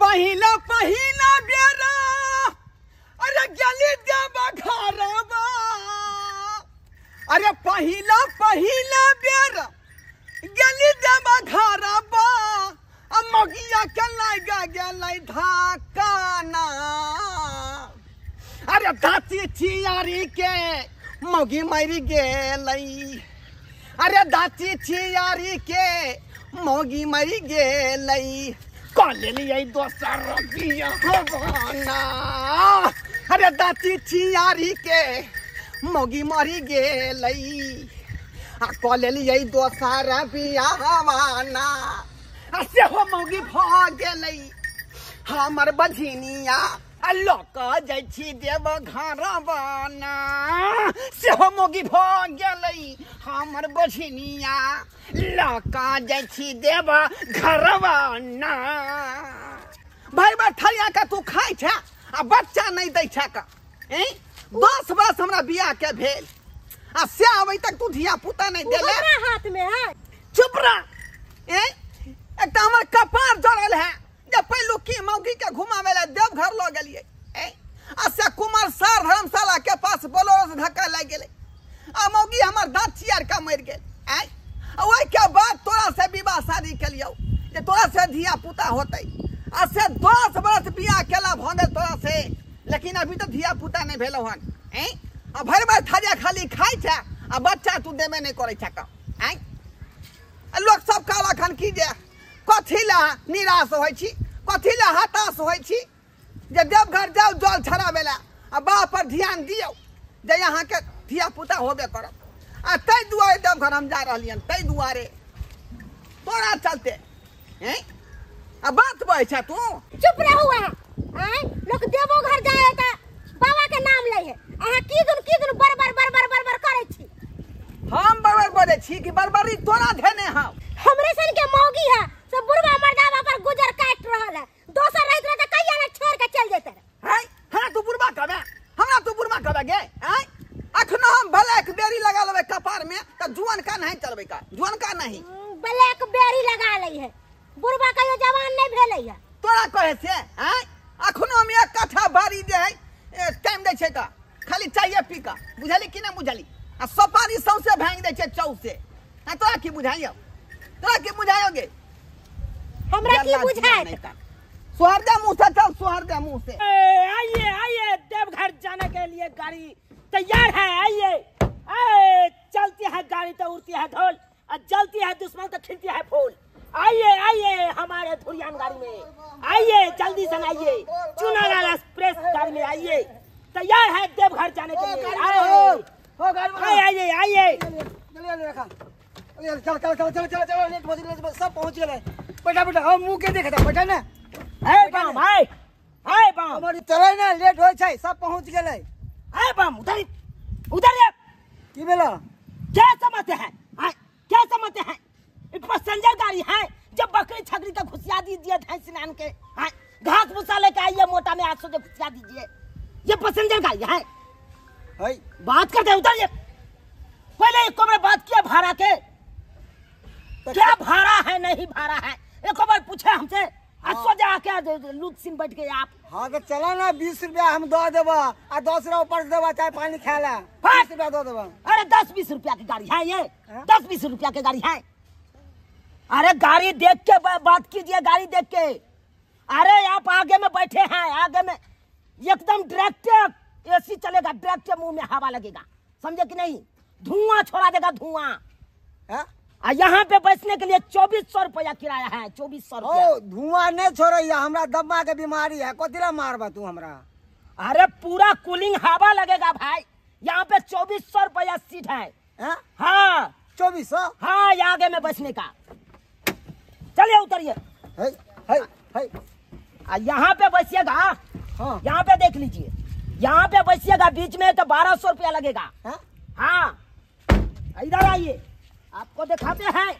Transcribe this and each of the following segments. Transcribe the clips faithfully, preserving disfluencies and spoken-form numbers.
पहिला पहिला बेरा अरे गली देवा घरवा अरे पहिला पहिला बेरा गली देवा घरवा मगिया के लगा गलै धाकाना अरे दाती छियारी के मगी मरी गेलै अरे दाती छियारी के मगी मरी गेलै कॉले लिए दोसर बियाहवाना अरे दाती छियारी के मगी मरी गेलै आ कॉले लिए दोसर बियाहवाना आ सेहो मौगी भ गेलै हमर बझिनिया आ लोक जाइ छी देव घरवाना सेहो मौगी भ गेलै हमर बझिनिया लोक जाइ छी देव घरवाना भाई बठलिया का तू खाइ छ आ बच्चा नहीं दै छ का ए दस बरस हमरा बियाह के भेल आ से आबै तक तू धिया पुता नहीं देले हाथ में है चुप रह ए एक हमर कपार जड़ल है जब पहलू की मौगी के घुमावे ला देवघर ल गेलिए ए असे कुमार सर धर्मशाला के पास बोलोरो से धक्का लग गेले आ मौगी हमर दांत चियार का मर गेल ए ओइ के बाद तोरा से विवाह शादी के लियो जे तोरा से धिया पुता होतै आ से दस बरस बियाह केला भ गेल तोरा से लेकिन अभी तो धिया पुता नहीं भेलो हन ए आ भर भर थाजा खाली खाइ छ आ बच्चा तू देबे नहीं करै छ का ए लोग सब कहला खन की जे कथी ला निराश होइ छी कथी ला हताश होइ छी जे देवघर जाओ जल छड़ावे ला आ बाप पर ध्यान दियो जे यहाँ के धिया पुता होबे करत आ तै दुआरे देवघर हम जा रहलियन तै दुआरे तोरा चलते हैं आ बात बहै छ तू चुप रहू है हैं लोग देवो घर जाए त बाबा के नाम ले है अहाँ की दुन की दुन बरबर बरबर बरबर करै छी हम बरबर बोले छी कि बरबरी तोरा धेने हम हमरे सन के मौगी है सब बुढ़वा मर्दावा पर गुजर काट रहल है दोसर रहित रह त कहिया ने छोड़ के चल जेते हैं हां तू बुढ़वा कहबे हमरा तू बुढ़वा कहबे गे हैं अखनो हम ब्लैक बेरी लगा लेबे कपार में त जुआन का नहीं चलबे का जुआन का नहीं ब्लैक बेरी लगा लई है बुढ़वा कहियो जवान नहीं भेलै है तोरा कहे से हैं अखनो हम एक कट्ठा बारी दे है टाइम दे छै का खाली चाहिए पी का बुझली कि नहीं बुझली आ सपारी सौसे भांग दे छै चौ से आ तोरा की बुझाइयो तोरा की बुझायोगे हमरा की बुझाए सोहर दे मुंह से चल सोहर दे मुंह से आइए आइए देवघर जाने के लिए गाड़ी तैयार है आइए आए चलती है गाड़ी तो उड़ती है ढोल और जलती है दुश्मन तो खिलती है फूल आइए आइए हमारे धुरियान गाड़ी में आइए जल्दी से आइए चुनालाल एक्सप्रेस गाड़ी में आइए तैयार है देवघर जाने के लिए आइए आइए आइए चल चल चल चल चल चल लेट बज सब पहुंच गेले बेटा बेटा हम मुंह के देखता बेटा ना ए बम हाय हाय बम हमारी तरह ना लेट होय छै सब पहुंच गेले ए बम उधर उधर की भेला क्या समझते हैं हां क्या समझते हैं एक पैसेंजर गाड़ी है जब बकरी छकरी का घुसिया दीजिए भैंस नान के हां घास भूसा लेके आइए मोटा में आठ सौ के घुसिया दीजिए ये पैसेंजर गाड़ी है है बात करते उधर पहले एक बार बात किया भाड़ा के क्या भाड़ा है नहीं भाड़ा है एक बार पूछे हमसे असो जाके लुक सिन बैठ के आप हां तो चला ना बीस रुपया हम दो देबा आ दस रुपया ऊपर से देबा चाय पानी खा ले बीस रुपया दो देबा अरे दस बीस रुपया की गाड़ी है ये दस बीस रुपया की गाड़ी है अरे गाड़ी देख के बात कीजिए गाड़ी देख के अरे आप आगे में बैठे हैं आगे में एकदम डायरेक्ट एसी चलेगा डायरेक्ट मुंह में हवा लगेगा समझे कि नहीं धुआं छोड़ा देगा धुआं आ यहाँ पे बैठने के लिए चौबीस सौ रुपया किराया है चौबीस सौ रुपया धुआं नहीं छोड़िया हमरा दम्मा के बीमारी है कतिला मारबा तू हमरा अरे पूरा कूलिंग हवा लगेगा भाई यहाँ पे चौबीस सौ रुपया सीट है हाँ हाँ चौबीस सौ हाँ आगे में बैठने का चलिए उतरिए है है है यहाँ पे बैठिएगा हाँ यहाँ पे देख लीजिए यहाँ पे बैठिएगा बीच में तो बारह सौ रुपया लगेगा हाँ इधर आइए आपको दिखाते हैं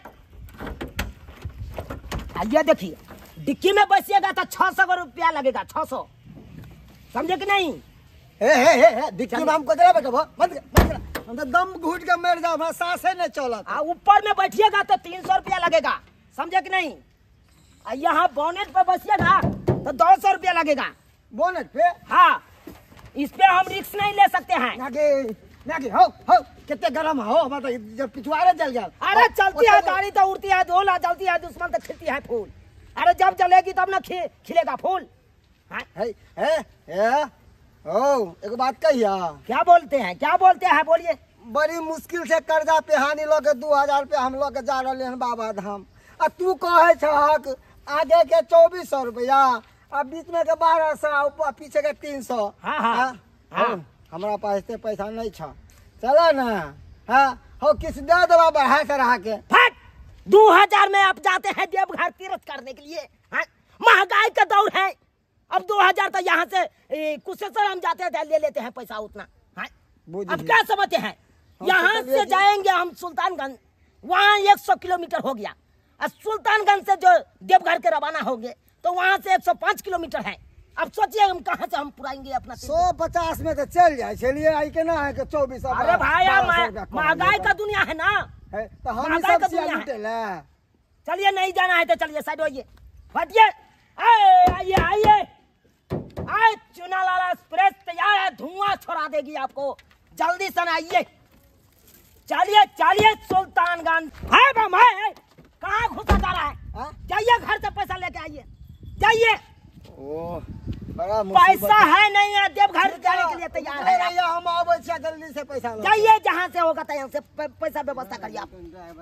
आइए देखिए डिक्की में बैठिएगा तो छह सौ रुपया लगेगा छह सौ समझे कि नहीं हे हे हे डिक्की में हमको जरा बैठो बंद कर हम तो दम घुट के मर जाओ हमारा सांसें नहीं चलत आ ऊपर में बैठिएगा तो तीन सौ रुपया लगेगा समझे कि नहीं यहाँ बोनेट पे बैठिएगा तो तो दो सौ रुपया लगेगा। बोनट पे हाँ, इस पे हम रिक्स नहीं ले सकते हैं। नागे नागे हो हो कितने गरम हो मतलब जब पिछवाड़े जल गया। अरे चलती है गाड़ी तो उड़ती है, धोला जलती है, दुश्मन तो खिलती है फूल। अरे जब जलेगी तब ना खि, खिलेगा फूल। हाँ? है है है ओ एक बात कहिया, क्या बोलते हैं, क्या बोलते हैं, बोलिए। बड़ी मुश्किल से कर्जा पे हानि लोग दो हजार रुपया हम लोग जा रहे हैं बाबा धाम, आ तू कहे छहक आगे के चौबीस सौ रुपया अब बीच में के बारह सौ पीछे के तीन सौ। हाँ हाँ हाँ। हमारा पास इतने पैसा नहीं था, चला ना। हाँ हो किस दे दवा बढ़ा चढ़ा के फट दो हजार में आप जाते हैं देवघर तीर्थ करने के लिए। हाँ? महंगाई का दौर है, अब दो हजार तो यहाँ से कुशेश्वर हम जाते हैं ले लेते हैं पैसा उतना। हाँ? अब क्या समझते हैं, यहाँ से जाएंगे हम सुल्तानगंज, वहाँ एक सौ किलोमीटर हो गया, और सुल्तानगंज से जो देवघर के रवाना होंगे तो वहाँ से एक सौ पाँच किलोमीटर है। अब सोचिए हम कहाँ से हम पुराएंगे अपना सौ पचास में तो चल जाए, चलिए आई के ना है कि चौबीस। अरे भाई महंगाई का दुनिया है ना, है तो हम सब से चलिए नहीं जाना है तो चलिए साइड होइए, हटिए। आइए आइए आए, चुना लाला एक्सप्रेस तैयार है, धुआं छोड़ा देगी आपको, जल्दी से आइए। चलिए चलिए सुल्तानगंज है बम है, कहाँ घुसा जा रहा है, जाइए घर से पैसा लेके आइए, जाइए। ओह बड़ा पैसा है नहीं है, देवघर जाने के लिए तैयार है, हम आवे जल्दी से पैसा जाइए जहाँ से होगा तैयार से पैसा व्यवस्था करिए आप।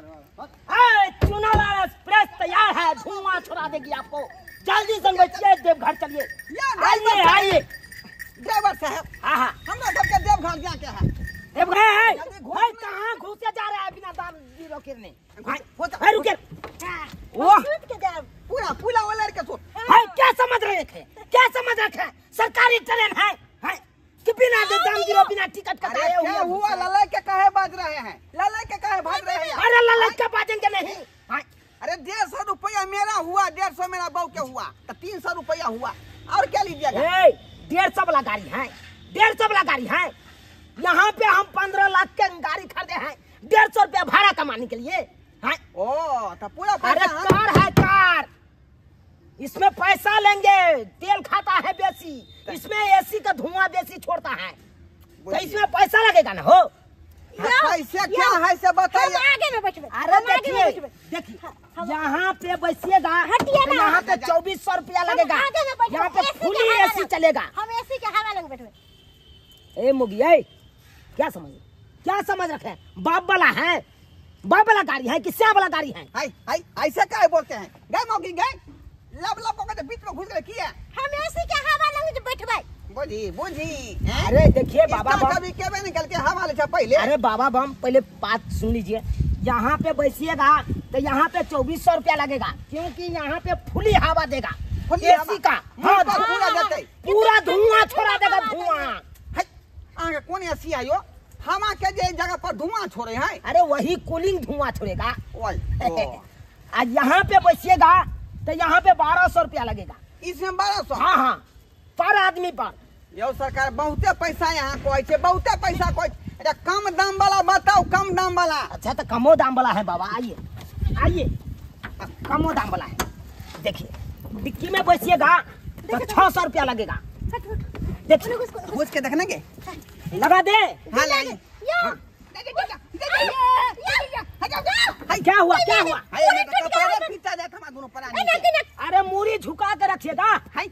चुना लाला एक्सप्रेस तैयार है, धुआं छोड़ा देगी आपको, जल्दी से बैठिए देवघर चलिए। आइए आइए ड्राइवर साहब, हाँ हाँ हम लोग सबके देवघर जा के है। देवघर है भाई, कहाँ घुसे जा रहा है बिना दाम जीरो किरने। भाई रुके, वो पूरा पूरा वो लड़के सो भाई क्या समझ रहे थे, क्या समझ रहे थे, सरकारी ट्रेन है, है? कि बिना दाम जीरो बिना टिकट कटाए हुए हुआ लले के काहे बाज रहे हैं, लले के काहे भाग रहे हैं। अरे लले के बाजेंगे नहीं। अरे डेढ़ सौ रुपया मेरा हुआ, डेढ़ सौ मेरा बहू के हुआ, तो तीन सौ रुपया हुआ, और क्या लीजिएगा। डेढ़ सौ वाला गाड़ी है, डेढ़ सौ वाला गाड़ी है, यहाँ पे हम पंद्रह लाख के गाड़ी खरीदे हैं डेढ़ सौ रुपया भाड़ा कमाने के लिए। है? ओ तो पूरा अरे कार है कार, इसमें पैसा लेंगे, तेल खाता है बेसी, इसमें एसी का धुआं बेसी छोड़ता है, तो इसमें पैसा लगेगा ना हो। पैसा क्या है से बताइए। आगे में बैठे। अरे देखिए देखिए, यहाँ पे बैठिएगा तो यहाँ पे चौबीस सौ रुपया लगेगा, यहाँ पे फुली एसी चलेगा, हम एसी के हवा लगे बैठे। ए मुगी ए, क्या समझ क्या समझ रखे, बाप वाला है, बाप वाला गाड़ी है कि श्याम वाला गाड़ी है। हाय हाय ऐसे क्या बोलते हैं, गए मौगी गए लब लब के बीच में घुस गए किया। हम एसी के हवा लगे बैठबे। बुझी बुझी। अरे देखिए बाबा बम, कभी केबे निकल के हवा ले पहले। अरे बाबा बम पहले बात सुन लीजिए, यहाँ पे बैठिएगा तो यहाँ पे चौबीस सौ रुपया लगेगा, क्योंकि यहाँ पे फुली हवा देगा एसी का। हाँ पूरा देते, पूरा धुआं छोड़ा देगा, धुआं। आगे कौन एसी आयो, हवा के जे जगह पर धुआं छोड़े हैं। अरे वही कूलिंग धुआं छोड़ेगा। ओए आज यहाँ पे बैठिएगा तो यहाँ पे बारह सौ रुपया लगेगा, इसमें बारह सौ। हाँ हाँ पर आदमी पर। यो सरकार बहुते पैसा यहाँ कोई छे, बहुते पैसा कोई। अरे कम दाम वाला बताओ, कम दाम वाला। अच्छा तो कमो दाम वाला है बाबा, आइए आइए, कमो दाम वाला है। देखिए डिक्की में बैठिएगा तो छह सौ रुपया लगेगा, देखिए घुस के देखने के लगा दे। हाँ लाइए। क्या हुआ क्या हुआ? अरे मूरी झुका के रखिएगा।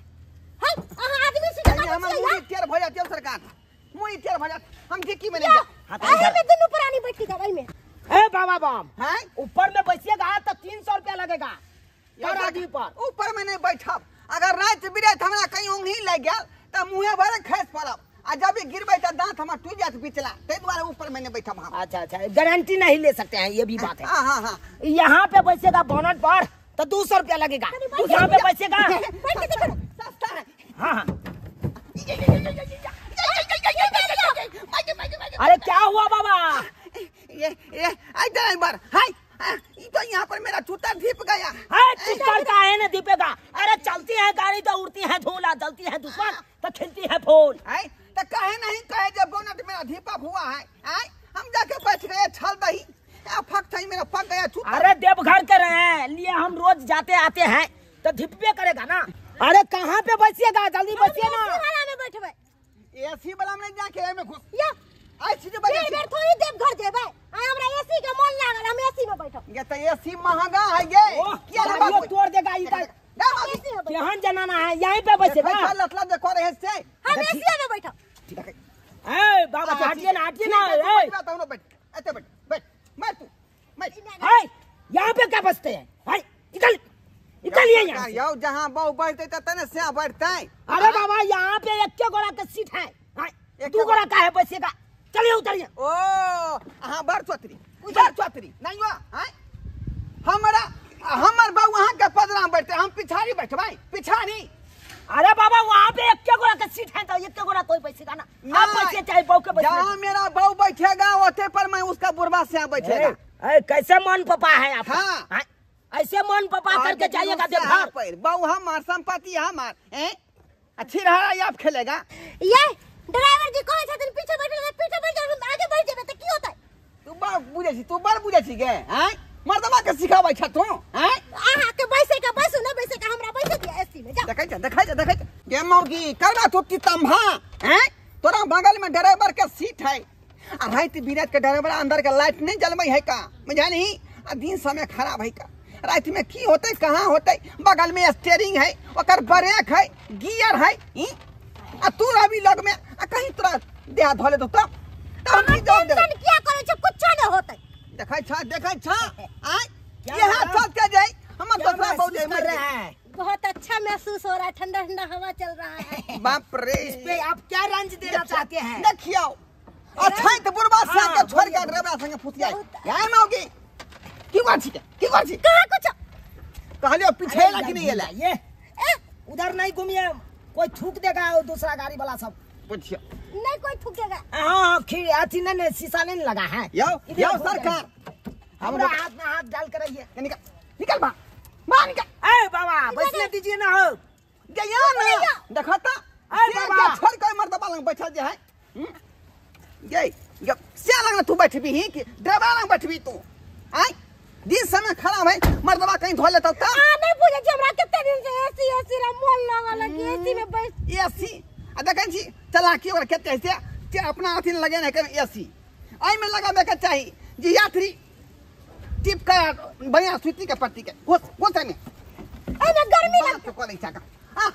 सरकार मुई तेल भजा हम डिक्की में ले जा। पुरानी बैठ के दवाई में। ए बाबा बम, हैं ऊपर में बैठिएगा तो तीन सौ रुपया लगेगा पर। ऊपर में नहीं बैठब, अगर रात बिरात हमरा कहीं ओंघी लग गया तो मुँहे भरे खैस पड़ब, आ जब गिरबे तो दांत हमारा टूट जात पिछला, ते द्वारा ऊपर में नहीं बैठब हम। अच्छा अच्छा, गारंटी नहीं ले सकते हैं, ये भी बात है। हाँ हाँ हाँ। यहाँ पे बैठेगा बोनट पर तो दो सौ रुपया लगेगा, यहाँ पे बैठेगा सस्ता है। हाँ हाँ। अरे क्या हुआ बाबा? ये ये आई ड्राइवर हाय, ये तो यहाँ पर मेरा जूता धीप गया। है चित्तर का है ना दीपेगा। अरे चलती है गाड़ी तो उड़ती है धूला, जलती है दुश्मन तो खिलती है फूल। है तो कहे नहीं कहे जब बोनट मेरा धीपा हुआ है, आए हम जाके बैठ गए छल दही, फक थई मेरा फक गया जूता। अरे देवघर के रहे लिए हम रोज जाते आते हैं तो धिपबे करेगा ना। अरे कहाँ पे बैठिएगा, जल्दी बैठिए ना। एसी वाला में बैठबै। एसी वाला में जाके एमे घुस या आई सीधे फिर बैठ बेर थोड़ी देव घर जेबै। आ हमरा एसी के मन लागल, हम एसी में बैठब। ये तो एसी महंगा है ये ओह, क्या गाड़ियों तोड़ देगा इधर। एसी में बैठब। केहन जनाना है, यहीं पे बैठेगा। देखा लतला देखो रहे से हम एसी में बैठब। ए बाबा हटिए ना, हटिए ना। ए बैठ बैठ बैठ ऐसे बैठ बैठ मैं तू मैं हाय, यहाँ पे क्या बसते हैं? हाय, निकल निकलिए यहाँ से। यो जहां बहु बैठते त तने से बैठते। अरे बाबा यहाँ पे एक के गोड़ा के सीट है। हाय, दू गोड़ा का है बैठेगा। चलिए उतरिए। ओ हां बर चौतरी बर चौतरी नहीं हुआ हैं हमरा हमर बहु वहां के पदरा में बैठते, हम पिछाड़ी बैठबै पिछाड़ी। अरे बाबा वहाँ पे एक के गोड़ा के सीट है, तो एक के गोड़ा कोई बैठेगा ना। आप बैठिए चाहे बहू के बैठिए। जहां मेरा बहु बैठेगा ओते पर मैं उसका बुढ़वा से बैठेगा। ए, कैसे मन पपा है आप? हाँ। हाँ, ऐसे मन पपा करके जाइएगा देवघर। पर बहु हमार संपत्ति हमार हैं अच्छी रहा आप खेलेगा। ये ड्राइवर जी कहै छथिन पीछे बैठल है, पीछे बैठ जाओ, आगे बैठ जेबै त की होतै? तू बड़ बुझे छी, तू बड़ बुझे छी गे हैं मर्दवा के सिखाबै छ तू हैं। आहा के बैसे के बैसू न बैसे के हमरा बैसे दिया एसी में। जा देखै छ देखै छ देखै छ गे मौगी करबा तू की तम्भा हैं। तोरा बगल में ड्राइवर के सीट है आ रात बिरात के ड्राइवर अंदर के लाइट नहीं जलबै है का बुझा नहीं। आ दिन समय खराब है का रात में की होते कहाँ होते। बगल में स्टीयरिंग है ओकर ब्रेक है गियर है ई? आ तू रवि लग में आ कहीं तोरा देह धोले तो तब तब की जोर देबे। टेंशन क्या करे छ, कुछ न होतै। देखै छ देखै छ आ ये हाथ चल के जाई हमर दूसरा बहुत जाई मर रहा है। बहुत अच्छा महसूस हो रहा है, ठंडा ठंडा हवा चल रहा है। बाप रे इस पे आप क्या रंज देना चाहते हैं? देखियो अच्छा तो बुढ़वा से के छोड़ के ड्राइवर संगे फुसिया यार मौगी की बात छी की बात छी कहां कुछ कहलियो पीछे लगी नहीं एला ये उधर नहीं घूमिए, कोई थूक देगा वो दूसरा गाड़ी वाला सब। पूछियो नहीं कोई ठुकेगा। हाँ खी अथी नहीं शीशा नहीं लगा है। यो इधर यो घूम सरकार हमरा हाथ में हाथ डाल कर रहिए। निकल निकल बा मार निकल। ए बाबा बैठने दीजिए ना। हो गया ना देखा ता अरे बाबा। छोड़ के मर्दबा लंग बैठा जे है ये ये से लंग तू बैठबी ही कि ड्राइवर लंग बैठबी तू आई दिन समय खराब है मर्दबा कहीं धो लेता ता। आ नहीं पूछे छी हमरा कितने दिन से एसी एसी रा मन लागल है कि एसी में बैठ एसी आ देखै छी चलाकी और केते से ते अपना अथी लगे न के एसी आई में लगाबे के चाहिए जी यात्री टिप का बढ़िया सूती के पट्टी के वो वो में ए में गर्मी लग बात को नहीं चाका हां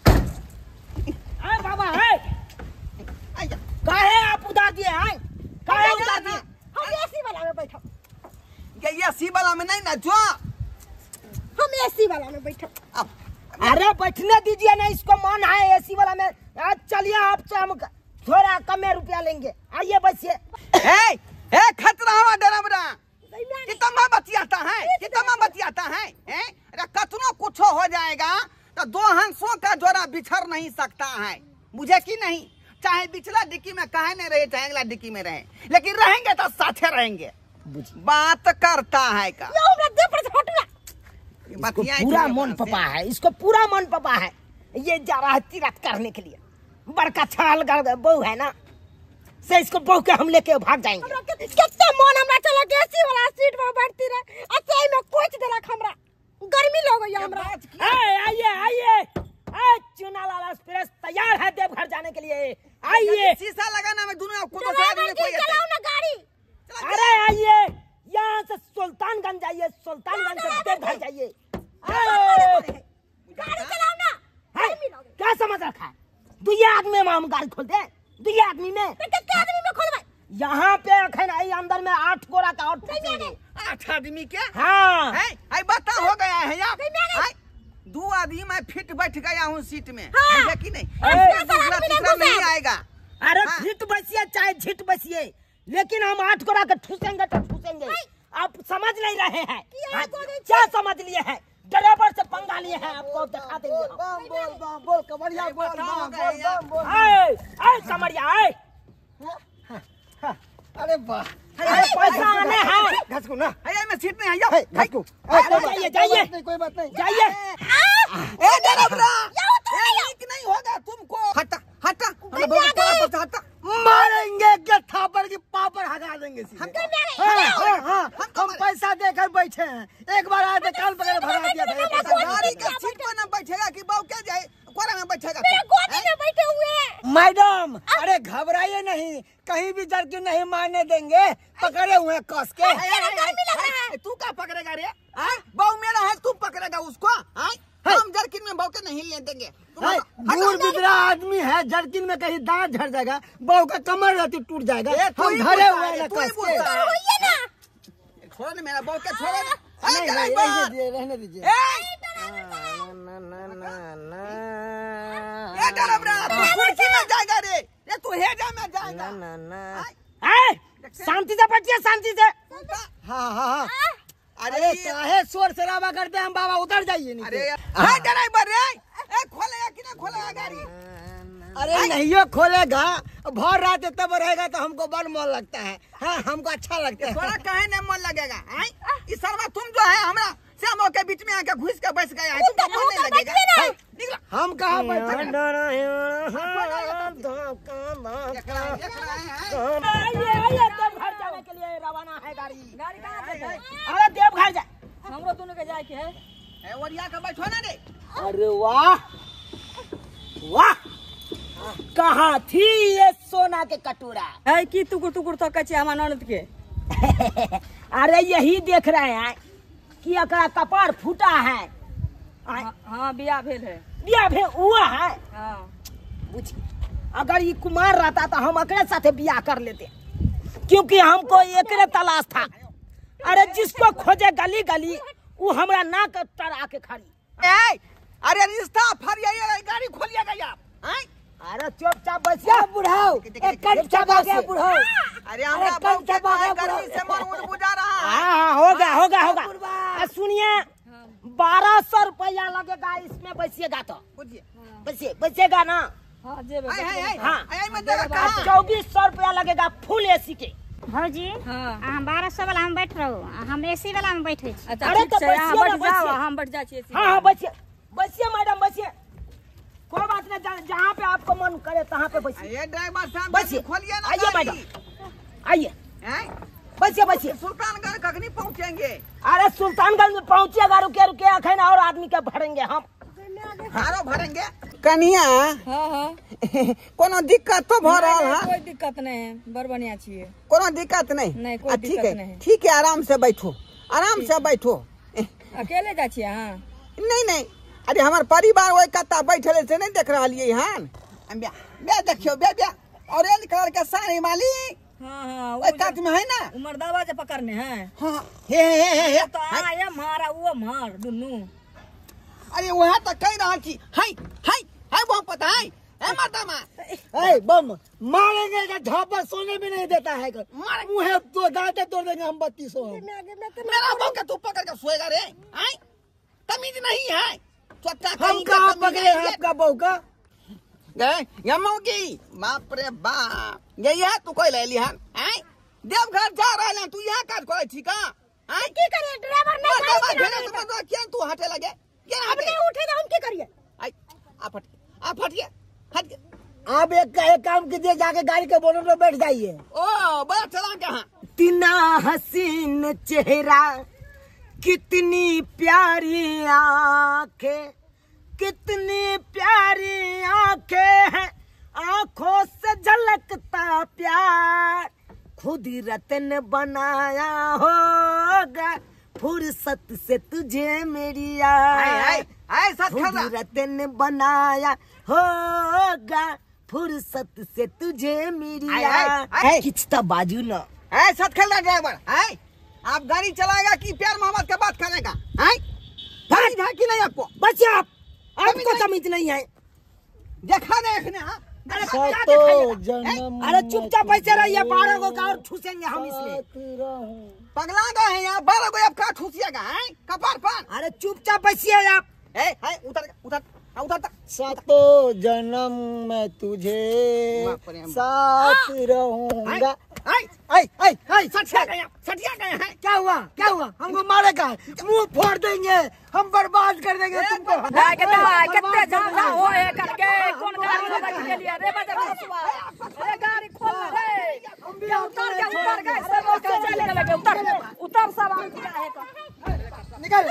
ए बाबा है आइया काहे आप उतार दिए हैं? काहे उतार दिए? हम एसी वाला में बैठब। के एसी वाला में नहीं ना जो हम एसी वाला में बैठब। अब अरे बैठने दीजिए ना, इसको मन है एसी वाला में। आज चलिए आपसे हम थोड़ा कम रुपया लेंगे, आइए बैठिए। ए ए खतरा हवा डरावरा कितना बतियाता है कितना बतियाता है हैं अरे कतनो कुछ हो जाएगा तो दो हंसों का जोड़ा बिछड़ नहीं सकता है मुझे की नहीं। चाहे पिछला डिक्की में काहे नहीं रहे चाहे अगला डिक्की में रहे लेकिन रहेंगे तो साथे रहेंगे। बात करता है का यो हमरा दे पर से हटना। इसको पूरा मन पपा है, इसको पूरा मन पपा है। ये जा रहा है तीरथ करने के लिए, बड़का छाल बहू है ना से इसको बहू के हम लेके भाग जाएंगे। हमरा के कितना मन हमरा चला के एसी वाला सीट पर बैठती रहे अच्छा में कोच देलक हमरा गर्मी लग गई हमरा। ए आइए आइए ए चुना लाल एक्सप्रेस तैयार है देवघर जाने के लिए, आइए। शीशा लगाना में दोनों को ड्राइवर जी चलाओ ना गाड़ी। अरे आइए यहाँ से सुल्तानगंज जाइए, सुल्तानगंज से देवघर जाइए। गाड़ी चलाओ ना। है, क्या समझ रखा है? दुई आदमी में हम गाड़ी खोल दे, दुई आदमी में कितने आदमी में खोलबै? यहाँ पे अखन आई अंदर में आठ गोरा का और आठ आदमी के हाँ है आई बता हो गया है यार नहीं, नहीं। आई, दो आदमी मैं फिट बैठ गया हूँ सीट में हाँ। मुझे की नहीं ए, दूसरा तीसरा नहीं आएगा। अरे हाँ। झिट बसिए चाहे झिट बसिए लेकिन हम आठ गोरा के ठूसेंगे तो ठूसेंगे। आप समझ नहीं रहे हैं? हाँ, क्या समझ लिए हैं? ड्राइवर से पंगा लिए हैं, आपको दिखा देंगे हम। बम बोल बम बोल कमरिया बोल बम बोल बम बोल। आए आए कमरिया आए। अरे वाह अरे पैसा आने हैं। घसकू ना है मैं सीट में आइयो घसकू अरे जाइए जाइए कोई बात नहीं जाइए। ए डरावरा ए नीक नहीं होगा तुमको हटा हटा हम बहुत बड़ा पता हटा मारेंगे के थापर की पापर हगा देंगे सीधे। हाँ, हाँ, हाँ, हम पैसा देकर बैठे हैं, एक बार आए थे कान पकड़ भगा दिया था ये पैसा। गाड़ी के सीट पर ना बैठेगा कि बाऊ क्या जाए कोरा में बैठेगा मेरे गोदी में बैठे हुए हैं। मैडम अरे घबराइए नहीं, कहीं भी जर्किन नहीं मारने देंगे, पकड़े हुए हैं कस के। गर्मी लग रहा है। तू क्या पकड़ेगा रे? बहू मेरा है, तू पकड़ेगा उसको? हम जर्किन में बहू के नहीं ले देंगे। दूर बिदरा आदमी है, जर्किन में कहीं दांत झड़ जाएगा, बहू का कमर रहती टूट जाएगा। हम धरे हुए हैं कस के। छोड़ो ना मेरा बहू के, छोड़ो ना। नहीं, नहीं, रहने दीजिए, रहने दीजिए। ये डरबरा, तू कुर्सी में जाएगा रे, ये तू हेजा में जाएगा। शांति से बैठिए, शांति से। हाँ हाँ हाँ। अरे काहे शोर शराबा करते हैं हम बाबा, उतर जाइए नीचे। अरे हां ड्राइवर रे, ए खोलेगा कि ना खोलेगा गाड़ी? अरे नहीं खोलेगा, भर रात तब रहेगा तो हमको बड़ मन लगता है। हाँ हमको अच्छा लगता है। थोड़ा कहे नहीं मन लगेगा? इस शर्मा तुम जो है हमरा श्यामो के बीच में आके घुस के बैठ गया है, तुमको मन नहीं लगेगा? निकलो। हम कहाँ बैठे? देवघर जाने के लिए रवाना है गाड़ी। गाड़ी कहाँ से है? अरे देवघर जा, हमरो दोनों के जाए के है। ओरिया के बैठो ना रे। अरे वाह वाह, कहाँ थी ये सोना के कटोरा? है की टुकुर टुकुर तो कचे हमार ननद के। अरे यही देख रहे हैं कि एकरा कपार फूटा है। हाँ, हाँ बिया भेल है। बिया भे हुआ है। हाँ बुझी, अगर ये कुमार रहता तो हम एकरे साथे बिया कर लेते, क्योंकि हमको एकरे तलाश था। अरे जिसको खोजे गली गली, वो हमरा नाक तर आके खड़ी। ए, अरे रिश्ता फरिया, गाड़ी खोलिएगा आप। अरे चुपचाप बैठिए बुढ़ाओ, एक कट चबा गया बुढ़ाओ। अरे हमरा बहू के गर्मी से मन उड़ बुझा रहा है। हाँ हाँ होगा होगा होगा। सुनिए, बारह सौ रुपया लगेगा इसमें, बैठिएगा तो बैठिए, बैठिएगा ना? हाँ जेबे हाँ, चौबीस सौ रुपया लगेगा फुल एसी के। भौजी हाँ। हम बारह सौ वाला हम बैठ रहो, हम एसी वाला में बैठे छी। अच्छा अरे ठीक तो है, यहाँ बैठिए बैठ ना, जाओ, बैठिए। हम बैठ जाए छी। हाँ हाँ बैठिए बैठिए मैडम, बैठिए, कोई बात नहीं, जहाँ- जहाँ पे आपको मन करे तहाँ पे बैठिए। ये ड्राइवर साहब बैठिए, खोलिए ना आइए गाड़ी। मैडम, आइए, हैं? बैठिए बैठिए। सुल्तानगढ़ कखनी पहुंचेंगे? अरे सुल्तानगंज में पहुंचिएगा, रुके रुके अखन और आदमी के भरेंगे हम। हारो भरेंगे कनिया। हाँ हाँ कोनो दिक्कत तो भ रहा है? कोई दिक्कत नहीं है, बड़ बढ़िया छिए। कोनो दिक्कत नहीं? नहीं, कोई आ, ठीक दिक्कत है, नहीं। ठीक है, आराम से बैठो, आराम से बैठो। अकेले जा छिए? हाँ नहीं नहीं, अरे हमार परिवार वही कत्ता बैठे से नहीं देख रहा है हन। ब्या ब्या देखियो, ब्या ब्या ऑरेंज कलर के साड़ी वाली हाँ हाँ ओए काट में है ना? उमर दावा जे पकड़ने हैं। हाँ हे हे हे हे। तो आ ये मारा वो मार दुनू। अरे वहाँ तक कह रहा थी, हाय हाय हाय वो पता है है माता माँ। ए बम मारेंगे का झापर सोने भी नहीं देता है। मारे। मुँह तो दांते तोड़ देंगे हम बत्तीस सौ। मेरा बहू का तू पकड़ के सोएगा रे? हैं? तमीज नहीं है? छोटा हम कहीं का कहाँ तमीज पकड़े नहीं हैं है? आपका बहू का? गए यमोगी, बाप रे बाप, यही है तू कोई ले लिहन? हैं? देवघर जा रहा है तू, यहाँ काट कोई ठीक है? हैं? की करिए ड्राइवर नहीं और बाबा गाड़ी घेरे चलाने तुम्हें तो क्या तू हटे लगे? क्या अब हटे? नहीं उठे तो हम की करिए? आई, आप हट, आप हटिए, हट। आप एक एक काम कीजिए, जाके गाड़ी के बोनट में बैठ जाइए। ओ बड़ा चला कहाँ? कितना हसीन चेहरा, कितनी प्यारी आंखें, कितनी प्यारी आंखें हैं, आंखों से झलकता प्यार, खुद रतन बनाया होगा फुर्सत से तुझे मेरी आए यार, आए आए सच खुद खड़ा। रतन बनाया होगा फुर्सत से तुझे मेरी आए, आए, यार। आए। खिंचता बाजू ना। है सच खेल रहा ड्राइवर है? आप गाड़ी चलाएगा कि प्यार मोहब्बत का बात करेगा? है भाई था कि नहीं आपको? बच्चे आप आपको तमीज नहीं है। देखा देखने हाँ? अरे क्या सातो दिखाएगा? जन्म अरे चुपचाप पैसे रहिए, बारह को का और ठूसेंगे हम इसमें। पगला गए हैं यहाँ, बारह को आप का ठूसिएगा? है कपार पर? अरे चुपचाप पैसे आप। है है उतर उतर हाँ, उतर सातो जन्म मैं तुझे बाप रे। साथ रहूंगा। आई आई आई आई सटिया गए सटिया गए हैं। क्या हुआ क्या हुआ? हमको मारेगा, मुंह फोड़ देंगे, हम बर्बाद कर देंगे तुमको। है के दवा कितने झगड़ा हो है करके कौन गाड़ी में बैठ के लिए रे बजे सुबह अरे गाड़ी खोल रे ये उतर के उतर के सब लोग चले लगे उतर उतर सब आ गया है निकल।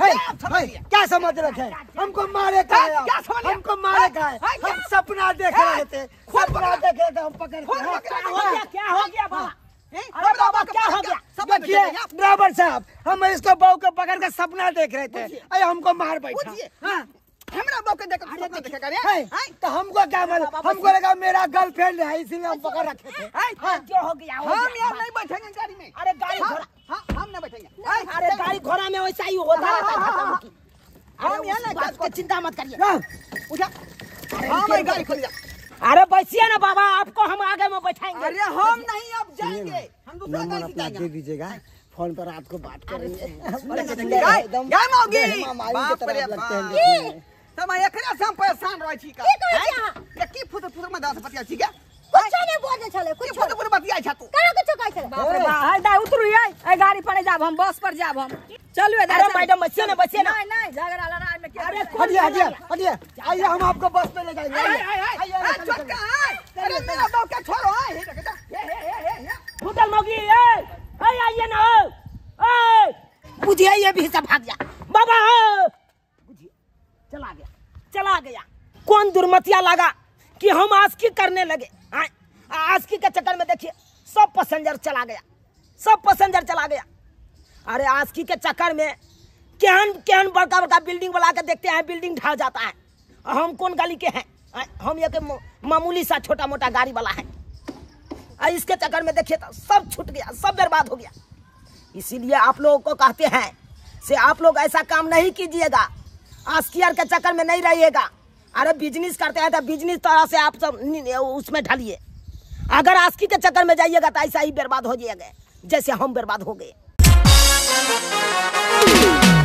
क्या समझ रखे? हमको मारे का है, क्या समझ लिया? हमको मारे का है। है, क्या? हम सपना देख रहे थे, सपना देख रहे थे, हम पकड़ खोल के पकड़। क्या हो गया क्या हो गया बाबा हैं? अरे बाबा क्या हो गया सब देखिए ड्राइवर साहब, हम इसको बहू को पकड़ के सपना देख रहे थे, अरे हमको मार बैठा। पूछिए। हाँ, हमरा बाप के देख के देखेगा रे है, हैं? तो हमको क्या मालूम? हमको लगा मेरा गर्लफ्रेंड है, इसीलिए हम पकड़ रखे थे। हाँ, जो हो गया हो हम गया यार नहीं बैठेंगे गाड़ी में। अरे गाड़ी हाँ, घोड़ा हाँ, हम नहीं बैठेंगे। अरे गाड़ी घोड़ा में वैसा ही होता रहता है खत्म की। हम अरे यहाँ उस नहीं बात की चिंता मत करिए हाँ, उठा। हाँ मैं गाड़ी खोल जा। अरे बैठिए ना बाबा आपको हम आगे में बैठाएंगे अरे हम नहीं अब जाएंगे, हम दूसरा नंबर गाड़ी से अपना जाएंगे। दे दीजिएगा, फोन पर रात को बात करेंगे। गाय गाय मौगी हमारी की तरह लगते हैं बाप देखने में। तब एकरा से हम परेशान रहै छी का की कहै छी अहाँ? ये की फुट फुट में दास बतिया छी क्या कुछो नहीं बोझे छले, की कुछो फुट फुट बतिया छ तू कहाँ कुछो कहै छले? बाप रे बाप हाय दा उतरू ये ए गाड़ी पर जाब हम बस पर जाब हम चलू इधर अरे मैडम बचिए ना बचिए ना नहीं नहीं झगड़ा लड़ाई में क्या अरे हटिए हटिए हटिए, आइए हम आपको बस पे ले जाएंगे। आय आइए, आय आय आइए, आय चलिए, छोटका चलिए। आय अरे मेरा बाप का छोरो आय हे देखा ये हे हे हे होटल मौगी ए ए आइए ना ए बुझिए ये भी सब भाग जा बाबा बुझिए चला गया चला गया कौन दुर्मतिया लगा कि हम आस्की करने लगे आय, आस्की के चक्कर में देखिए सब पैसेंजर चला गया सब पैसेंजर चला गया अरे आस्की के चक्कर में केहन केहन बड़का बड़का बिल्डिंग बना के देखते हैं बिल्डिंग ढह जाता है हम कौन गली के हैं आय, हम एक मामूली सा छोटा मोटा गाड़ी वाला है आ, इसके चक्कर में देखिए तो सब छूट गया सब बर्बाद हो गया इसीलिए आप लोगों को कहते हैं से आप लोग ऐसा काम नहीं कीजिएगा आस्कियर के चक्कर में नहीं रहिएगा अरे बिजनेस करते हैं तो बिजनेस तरह से आप सब उसमें ढलिए अगर आस्की के चक्कर में जाइएगा तो ऐसा ही बर्बाद हो जाएगा जैसे हम बर्बाद हो गए